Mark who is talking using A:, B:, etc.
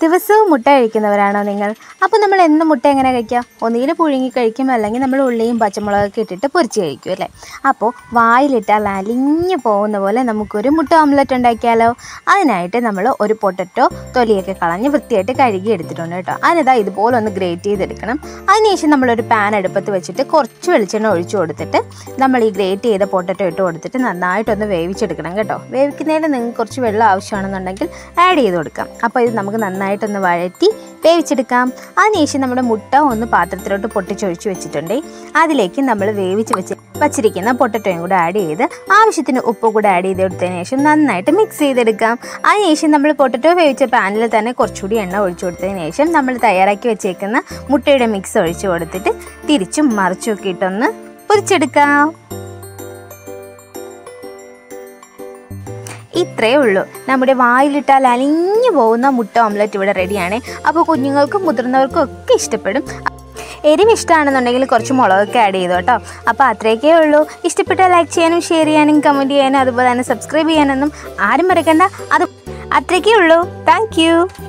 A: ദിവസവും മുട്ട കഴിക്കുന്നവരാണോ നിങ്ങൾ? അപ്പോൾ നമ്മൾ എന്നും മുട്ട എങ്ങനെ കഴിക്കുക? ഒന്നുകിൽ പുഴുങ്ങി കഴിക്കും, അല്ലെങ്കിൽ നമ്മൾ ഉള്ളിയും പച്ചമുളകൊക്കെ ഇട്ടിട്ട് പൊരിച്ച് കഴിക്കും അല്ലേ? അപ്പോൾ വായിലിട്ടാൽ അലിഞ്ഞു പോകുന്ന പോലെ നമുക്കൊരു മുട്ട ഓംലെറ്റ് ഉണ്ടാക്കിയാലോ? അതിനായിട്ട് നമ്മൾ ഒരു പൊട്ടറ്റോ തൊലിയൊക്കെ കളഞ്ഞ് വൃത്തിയായിട്ട് കഴുകി എടുത്തിട്ടുണ്ട് കേട്ടോ. അതിനിതാ ഇതുപോലെ ഒന്ന് ഗ്രേറ്റ് ചെയ്തെടുക്കണം. അതിനുശേഷം നമ്മളൊരു പാൻ അടുപ്പത്ത് വെച്ചിട്ട് കുറച്ച് വെളിച്ചെണ്ണ ഒഴിച്ചു കൊടുത്തിട്ട് നമ്മൾ ഈ ഗ്രേറ്റ് ചെയ്ത പൊട്ടറ്റോ ഇട്ട് കൊടുത്തിട്ട് നന്നായിട്ടൊന്ന് വേവിച്ചെടുക്കണം കേട്ടോ. വേവിക്കുന്നതിന് നിങ്ങൾക്ക് കുറച്ച് വെള്ളം ആവശ്യമാണെന്നുണ്ടെങ്കിൽ ആഡ് ചെയ്ത് കൊടുക്കാം. അപ്പോൾ ഇത് നമുക്ക് നന്നായിട്ടൊന്ന് വഴറ്റി വേവിച്ചെടുക്കാം. അതിനുശേഷം നമ്മുടെ മുട്ട ഒന്ന് പാത്രത്തിലോട്ട് പൊട്ടിച്ചൊഴിച്ച് വെച്ചിട്ടുണ്ട്. അതിലേക്ക് നമ്മൾ വേവിച്ച് വച്ചിരിക്കുന്ന പൊട്ടറ്റോയും കൂടെ ആഡ് ചെയ്ത് ആവശ്യത്തിന് ഉപ്പ് കൂടെ ആഡ് ചെയ്ത് കൊടുത്തതിന് ശേഷം നന്നായിട്ട് മിക്സ് ചെയ്തെടുക്കാം. അതിനുശേഷം നമ്മൾ പൊട്ടറ്റോ വേവിച്ച പാനിൽ തന്നെ കുറച്ചുകൂടി എണ്ണ ഒഴിച്ചു കൊടുത്തതിന് ശേഷം നമ്മൾ തയ്യാറാക്കി വെച്ചേക്കുന്ന മുട്ടയുടെ മിക്സ് ഒഴിച്ച് കൊടുത്തിട്ട് തിരിച്ചും മറിച്ചും ഒക്കെ ഇട്ടൊന്ന് പൊരിച്ചെടുക്കാം. ഇത്രയേ ഉള്ളൂ. നമ്മുടെ വായിലിട്ടാൽ അലിഞ്ഞു പോകുന്ന മുട്ട ഓംലെറ്റ് ഇവിടെ റെഡിയാണ്. അപ്പോൾ കുഞ്ഞുങ്ങൾക്കും മുതിർന്നവർക്കും ഒക്കെ ഇഷ്ടപ്പെടും. എരിവ് ഇഷ്ടമാണെന്നുണ്ടെങ്കിൽ കുറച്ച് മുളകൊക്കെ ആഡ് ചെയ്തു കേട്ടോ. അപ്പോൾ അത്രയൊക്കെ ഉള്ളൂ. ഇഷ്ടപ്പെട്ടാൽ ലൈക്ക് ചെയ്യാനും ഷെയർ ചെയ്യാനും കമൻറ്റ് ചെയ്യാനും അതുപോലെ തന്നെ സബ്സ്ക്രൈബ് ചെയ്യാനൊന്നും ആരും മറക്കണ്ട. അത്രയൊക്കെ ഉള്ളൂ. Thank U.